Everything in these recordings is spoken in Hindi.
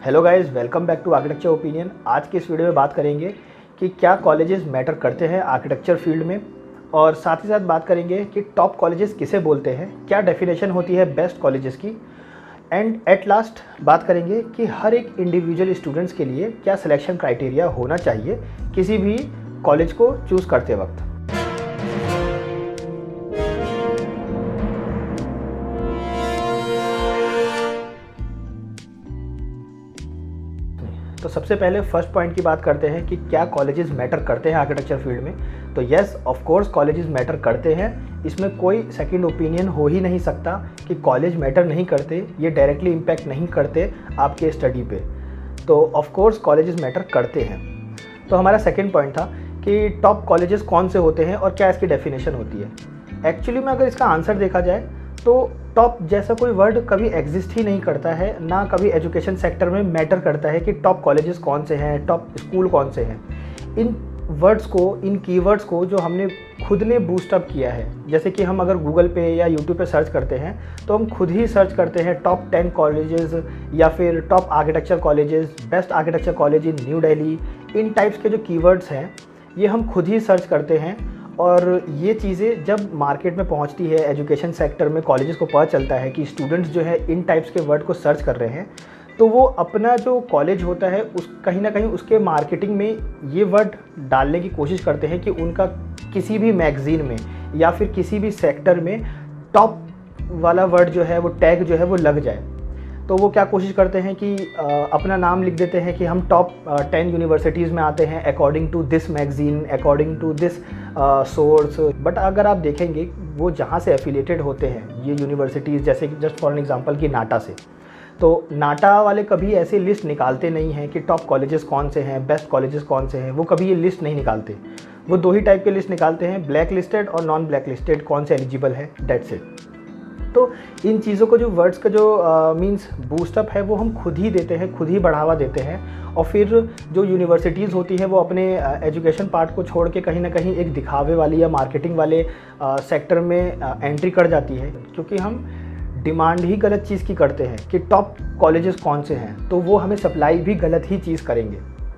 Hello guys, welcome back to architecture opinion. आज की इस वीडियो में बात करेंगे कि क्या कॉलेजेस मैटर करते हैं आर्किटेक्चर फील्ड में, और साथ ही साथ बात करेंगे कि टॉप कॉलेजेस किसे बोलते हैं, क्या डेफिनेशन होती है बेस्ट कॉलेजेस की, एंड एट लास्ट बात करेंगे कि हर एक इंडिविजुअल स्टूडेंट्स के लिए क्या सिलेक्शन क्राइटेरिया होना चाहिए किसी भी कॉलेज को चूज़ करते वक्त। तो सबसे पहले फर्स्ट पॉइंट की बात करते हैं कि क्या कॉलेजेस मैटर करते हैं आर्किटेक्चर फील्ड में। तो yes, of course colleges matter करते हैं, इसमें कोई सेकंड ओपिनियन हो ही नहीं सकता कि कॉलेज मैटर नहीं करते, ये डायरेक्टली इम्पैक्ट नहीं करते आपके स्टडी पे। तो ऑफ कोर्स कॉलेजेस मैटर करते हैं। तो हमारा सेकंड पॉइंट था कि टॉप कॉलेजेस कौन से होते हैं और क्या इसकी डेफिनेशन होती है। एक्चुअली में अगर इसका आंसर देखा जाए तो टॉप जैसा कोई वर्ड कभी एग्जिस्ट ही नहीं करता है, ना कभी एजुकेशन सेक्टर में मैटर करता है कि टॉप कॉलेजेस कौन से हैं, टॉप स्कूल कौन से हैं। इन वर्ड्स को, इन कीवर्ड्स को जो हमने खुद ने बूस्टअप किया है, जैसे कि हम अगर गूगल पे या यूट्यूब पे सर्च करते हैं तो हम खुद ही सर्च करते हैं टॉप 10 कॉलेजेस या फिर top architecture colleges, best architecture college in new Delhi. इन टाइप्स के जो कीवर्ड्स हैं ये हम खुद ही सर्च करते हैं, और ये चीज़ें जब मार्केट में पहुंचती है, एजुकेशन सेक्टर में कॉलेजेस को पता चलता है कि स्टूडेंट्स जो है इन टाइप्स के वर्ड को सर्च कर रहे हैं, तो वो अपना जो कॉलेज होता है उस कहीं ना कहीं उसके मार्केटिंग में ये वर्ड डालने की कोशिश करते हैं कि उनका किसी भी मैगज़ीन में या फिर किसी भी सेक्टर में टॉप वाला वर्ड जो है, वो टैग जो है वो लग जाए। तो वो क्या कोशिश करते हैं कि अपना नाम लिख देते हैं कि हम टॉप 10 यूनिवर्सिटीज़ में आते हैं according to this magazine, according to this source. But अगर आप देखेंगे वो जहाँ से एफिलिएटेड होते हैं ये यूनिवर्सिटीज़, जैसे कि जस्ट फॉर एन एग्जांपल कि नाटा से, तो नाटा वाले कभी ऐसे लिस्ट निकालते नहीं हैं कि टॉप कॉलेजेस कौन से हैं, बेस्ट कॉलेजेस कौन से हैं। वो कभी ये लिस्ट नहीं निकालते। वो दो ही टाइप के लिस्ट निकालते हैं, ब्लैक लिस्टेड और नॉन ब्लैक लिस्टेड, कौन से एलिजिबल है, डेट्स इट। तो इन चीज़ों को, जो वर्ड्स का जो मींस बूस्टअप है, वो हम खुद ही देते हैं, खुद ही बढ़ावा देते हैं। और फिर जो यूनिवर्सिटीज़ होती हैं वो अपने एजुकेशन पार्ट को छोड़ के कहीं ना कहीं एक दिखावे वाली या मार्केटिंग वाले सेक्टर में एंट्री कर जाती है, क्योंकि हम डिमांड ही गलत चीज़ की करते हैं कि टॉप कॉलेजेस कौन से हैं, तो वो हमें सप्लाई भी गलत ही चीज़ करेंगे।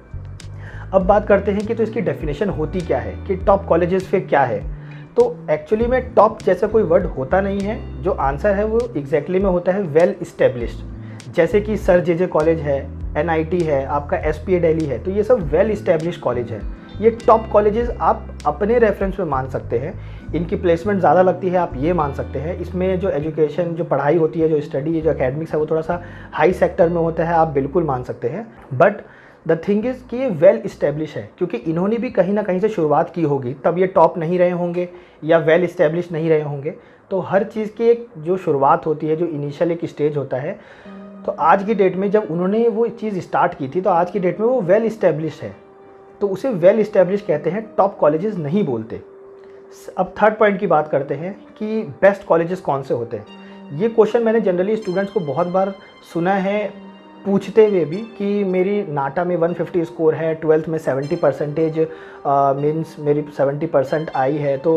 अब बात करते हैं कि तो इसकी डेफिनेशन होती क्या है, कि टॉप कॉलेजेस फिर क्या है। तो एक्चुअली में टॉप जैसा कोई वर्ड होता नहीं है, जो आंसर है वो एग्जैक्टली में होता है वेल इस्टेब्लिश्ड। जैसे कि सर जे कॉलेज है, NIT है, आपका SPA दिल्ली है, तो ये सब वेल इस्टेब्लिश्ड कॉलेज है। ये टॉप कॉलेजेस आप अपने रेफरेंस में मान सकते हैं, इनकी प्लेसमेंट ज़्यादा लगती है, आप ये मान सकते हैं। इसमें जो एजुकेशन, जो पढ़ाई होती है, जो स्टडी, जो एकेडमिक्स है, वो थोड़ा सा हाई सेक्टर में होता है, आप बिल्कुल मान सकते हैं। बट द थिंग इज़ कि ये वेल इस्टेब्लिश है, क्योंकि इन्होंने भी कहीं ना कहीं से शुरुआत की होगी, तब ये टॉप नहीं रहे होंगे या वेल इस्टेब्लिश नहीं रहे होंगे। तो हर चीज़ की एक जो शुरुआत होती है, जो इनिशियल एक स्टेज होता है, तो आज की डेट में जब उन्होंने वो चीज़ स्टार्ट की थी, तो आज की डेट में वो वेल इस्टेब्लिश है, तो उसे वेल इस्टेब्लिश कहते हैं, टॉप कॉलेजेस नहीं बोलते। अब थर्ड पॉइंट की बात करते हैं कि बेस्ट कॉलेजेस कौन से होते हैं। ये क्वेश्चन मैंने जनरली स्टूडेंट्स को बहुत बार सुना है पूछते हुए भी कि मेरी नाटा में 150 स्कोर है, 12th में 70% मीन्स मेरी 70% आई है, तो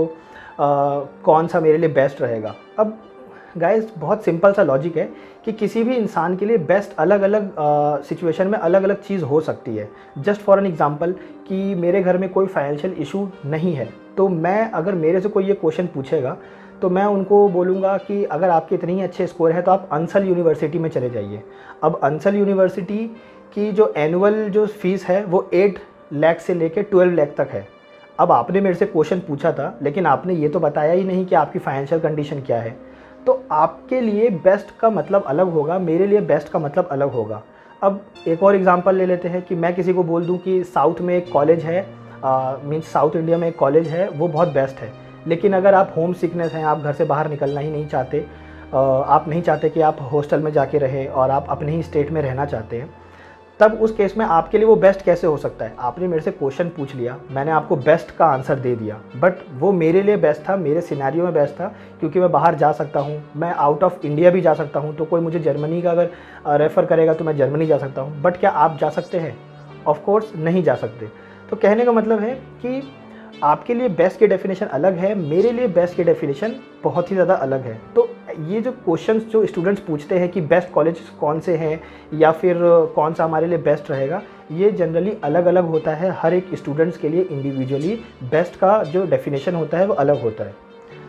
कौन सा मेरे लिए बेस्ट रहेगा। अब गाइस, बहुत सिंपल सा लॉजिक है कि किसी भी इंसान के लिए बेस्ट अलग अलग सिचुएशन में अलग अलग चीज़ हो सकती है। जस्ट फॉर एन एग्जांपल कि मेरे घर में कोई फाइनेंशियल इशू नहीं है, तो मैं, अगर मेरे से कोई ये क्वेश्चन पूछेगा तो मैं उनको बोलूँगा कि अगर आपके इतने ही अच्छे स्कोर है तो आप अंसल यूनिवर्सिटी में चले जाइए। अब अंसल यूनिवर्सिटी की जो एनुअल जो फीस है वो 8 लाख से लेकर 12 लाख तक है। अब आपने मेरे से क्वेश्चन पूछा था, लेकिन आपने ये तो बताया ही नहीं कि आपकी फाइनेंशियल कंडीशन क्या है। तो आपके लिए बेस्ट का मतलब अलग होगा, मेरे लिए बेस्ट का मतलब अलग होगा। अब एक और एग्जांपल ले लेते हैं कि मैं किसी को बोल दूं कि साउथ में एक कॉलेज है, मीन्स साउथ इंडिया में एक कॉलेज है, वो बहुत बेस्ट है। लेकिन अगर आप होम सिकनेस हैं, आप घर से बाहर निकलना ही नहीं चाहते, आप नहीं चाहते कि आप हॉस्टल में जाके रहें और आप अपने ही स्टेट में रहना चाहते हैं, तब उस केस में आपके लिए वो बेस्ट कैसे हो सकता है। आपने मेरे से क्वेश्चन पूछ लिया, मैंने आपको बेस्ट का आंसर दे दिया, बट वो मेरे लिए बेस्ट था, मेरे सिनेरियो में बेस्ट था, क्योंकि मैं बाहर जा सकता हूँ, मैं आउट ऑफ इंडिया भी जा सकता हूँ। तो कोई मुझे जर्मनी का अगर रेफ़र करेगा तो मैं जर्मनी जा सकता हूँ। बट क्या आप जा सकते हैं? ऑफ कोर्स नहीं जा सकते। तो कहने का मतलब है कि आपके लिए बेस्ट की डेफिनेशन अलग है, मेरे लिए बेस्ट की डेफिनेशन बहुत ही ज़्यादा अलग है। तो ये जो क्वेश्चंस जो स्टूडेंट्स पूछते हैं कि बेस्ट कॉलेज कौन से हैं या फिर कौन सा हमारे लिए बेस्ट रहेगा, ये जनरली अलग अलग होता है। हर एक स्टूडेंट्स के लिए इंडिविजुअली बेस्ट का जो डेफिनेशन होता है वो अलग होता है।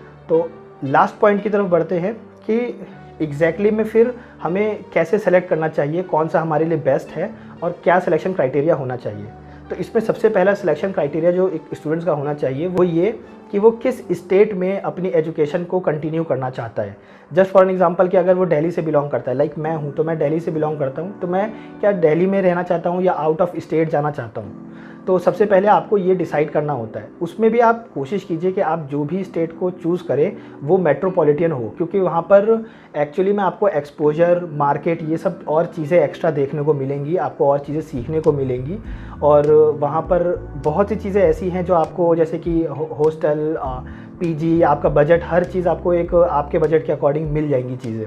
तो लास्ट पॉइंट की तरफ बढ़ते हैं कि एग्जैक्टली में फिर हमें कैसे सेलेक्ट करना चाहिए, कौन सा हमारे लिए बेस्ट है और क्या सिलेक्शन क्राइटेरिया होना चाहिए। तो इसमें सबसे पहला सिलेक्शन क्राइटेरिया जो एक स्टूडेंट्स का होना चाहिए वो ये कि वो किस स्टेट में अपनी एजुकेशन को कंटिन्यू करना चाहता है। जस्ट फॉर एन एग्जांपल कि अगर वो दिल्ली से बिलोंग करता है, लाइक मैं हूँ, तो मैं दिल्ली से बिलोंग करता हूँ, तो मैं क्या दिल्ली में रहना चाहता हूँ या आउट ऑफ स्टेट जाना चाहता हूँ। तो सबसे पहले आपको ये डिसाइड करना होता है। उसमें भी आप कोशिश कीजिए कि आप जो भी स्टेट को चूज़ करें वो मेट्रोपॉलिटन हो, क्योंकि वहाँ पर एक्चुअली में आपको एक्सपोजर, मार्केट, ये सब और चीज़ें एक्स्ट्रा देखने को मिलेंगी, आपको और चीज़ें सीखने को मिलेंगी। और वहाँ पर बहुत सी चीज़ें ऐसी हैं जो आपको, जैसे कि हॉस्टल, पीजी, आपका बजट, हर चीज़ आपको एक आपके बजट के अकॉर्डिंग मिल जाएंगी चीज़ें।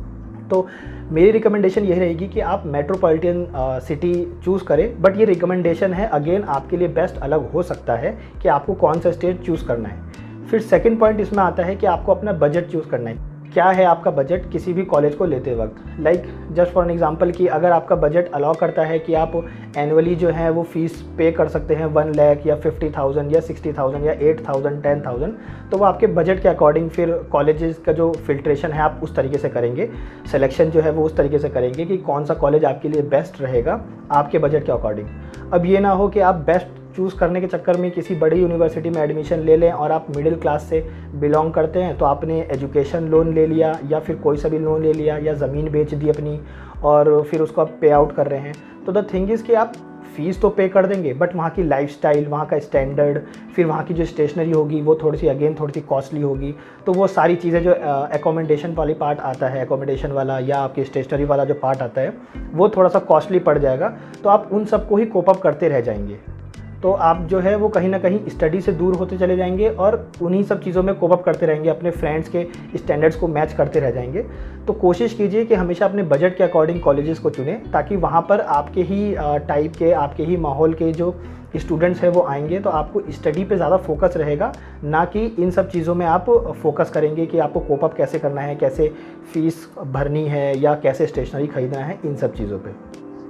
तो मेरी रिकमेंडेशन यही रहेगी कि आप मेट्रोपॉलिटन सिटी चूज़ करें। बट ये रिकमेंडेशन है, अगेन आपके लिए बेस्ट अलग हो सकता है कि आपको कौन सा स्टेट चूज़ करना है। फिर सेकंड पॉइंट इसमें आता है कि आपको अपना बजट चूज़ करना है। क्या है आपका बजट किसी भी कॉलेज को लेते वक्त। Like just for an example कि अगर आपका बजट अलाउ करता है कि आप एनुअली जो है वो फ़ीस पे कर सकते हैं 1 लाख या 50,000 या 60,000 या 8,000 10,000, तो वो आपके बजट के अकॉर्डिंग फिर कॉलेजेस का जो फिल्ट्रेशन है आप उस तरीके से करेंगे, सिलेक्शन जो है वो उस तरीके से करेंगे कि कौन सा कॉलेज आपके लिए बेस्ट रहेगा आपके बजट के अकॉर्डिंग। अब ये ना हो कि आप बेस्ट चूज़ करने के चक्कर में किसी बड़ी यूनिवर्सिटी में एडमिशन ले लें और आप मिडिल क्लास से बिलोंग करते हैं, तो आपने एजुकेशन लोन ले लिया या फिर कोई सा भी लोन ले लिया या ज़मीन बेच दी अपनी और फिर उसको आप पे आउट कर रहे हैं। तो द थिंग इज़ कि आप फ़ीस तो पे कर देंगे, बट वहाँ की लाइफस्टाइल, वहाँ का स्टैंडर्ड, फिर वहाँ की जो स्टेशनरी होगी वो थोड़ी सी कॉस्टली होगी। तो वो सारी चीज़ें जो एकोमोडेशन वाली पार्ट आता है, एकोमोडेशन वाला या आपकी स्टेशनरी वाला जो पार्ट आता है वो थोड़ा सा कॉस्टली पड़ जाएगा। तो आप उन सबको ही कोप अप करते रह जाएंगे। तो आप जो है वो कहीं ना कहीं स्टडी से दूर होते चले जाएंगे और उन्हीं सब चीज़ों में कोप अप करते रहेंगे, अपने फ्रेंड्स के स्टैंडर्ड्स को मैच करते रह जाएंगे। तो कोशिश कीजिए कि हमेशा अपने बजट के अकॉर्डिंग कॉलेजेस को चुनें, ताकि वहाँ पर आपके ही टाइप के, आपके ही माहौल के जो स्टूडेंट्स हैं वो आएंगे, तो आपको स्टडी पे ज़्यादा फोकस रहेगा, ना कि इन सब चीज़ों में आप फोकस करेंगे कि आपको कोप अप कैसे करना है, कैसे फ़ीस भरनी है या कैसे स्टेशनरी खरीदना है, इन सब चीज़ों पर।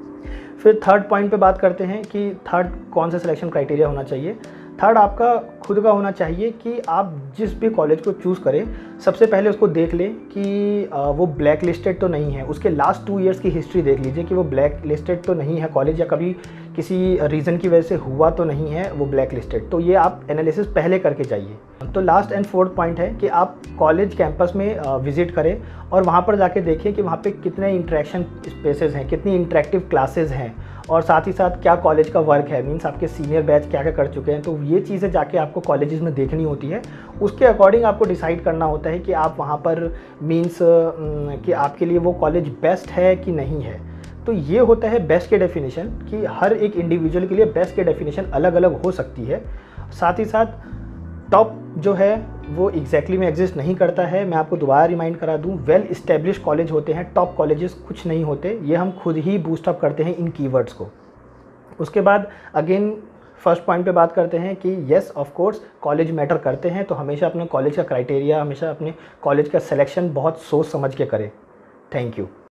फिर थर्ड पॉइंट पे बात करते हैं कि थर्ड कौन सा सिलेक्शन क्राइटेरिया होना चाहिए। थर्ड आपका खुद का होना चाहिए कि आप जिस भी कॉलेज को चूज़ करें, सबसे पहले उसको देख लें कि वो ब्लैक लिस्टेड तो नहीं है। उसके लास्ट 2 ईयर्स की हिस्ट्री देख लीजिए कि वो ब्लैक लिस्टेड तो नहीं है कॉलेज, या कभी किसी रीज़न की वजह से हुआ तो नहीं है वो ब्लैक लिस्टेड। तो ये आप एनालिसिस पहले करके जाइए। तो लास्ट एंड फोर्थ पॉइंट है कि आप कॉलेज कैंपस में विज़िट करें और वहाँ पर जाके देखें कि वहाँ पे कितने इंटरेक्शन स्पेसेस हैं, कितनी इंटरेक्टिव क्लासेस हैं, और साथ ही साथ क्या कॉलेज का वर्क है, मीन्स आपके सीनियर बैच क्या क्या कर चुके हैं। तो ये चीज़ें जाके आपको कॉलेजेस में देखनी होती है। उसके अकॉर्डिंग आपको डिसाइड करना होता है कि आप वहाँ पर मीन्स कि आपके लिए वो कॉलेज बेस्ट है कि नहीं है। तो ये होता है बेस्ट के डेफिनेशन, कि हर एक इंडिविजुअल के लिए बेस्ट के डेफिनेशन अलग अलग हो सकती है। साथ ही साथ टॉप जो है वो एग्जैक्टली में एग्जिस्ट नहीं करता है। मैं आपको दोबारा रिमाइंड करा दूं, वेल इस्टेब्लिश कॉलेज होते हैं, टॉप कॉलेजेस कुछ नहीं होते। ये हम खुद ही बूस्टअप करते हैं इन कीवर्ड्स को। उसके बाद अगेन फर्स्ट पॉइंट पे बात करते हैं कि yes of course college matter करते हैं। तो हमेशा अपने कॉलेज का क्राइटेरिया, हमेशा अपने कॉलेज का सिलेक्शन बहुत सोच समझ के करें। Thank you.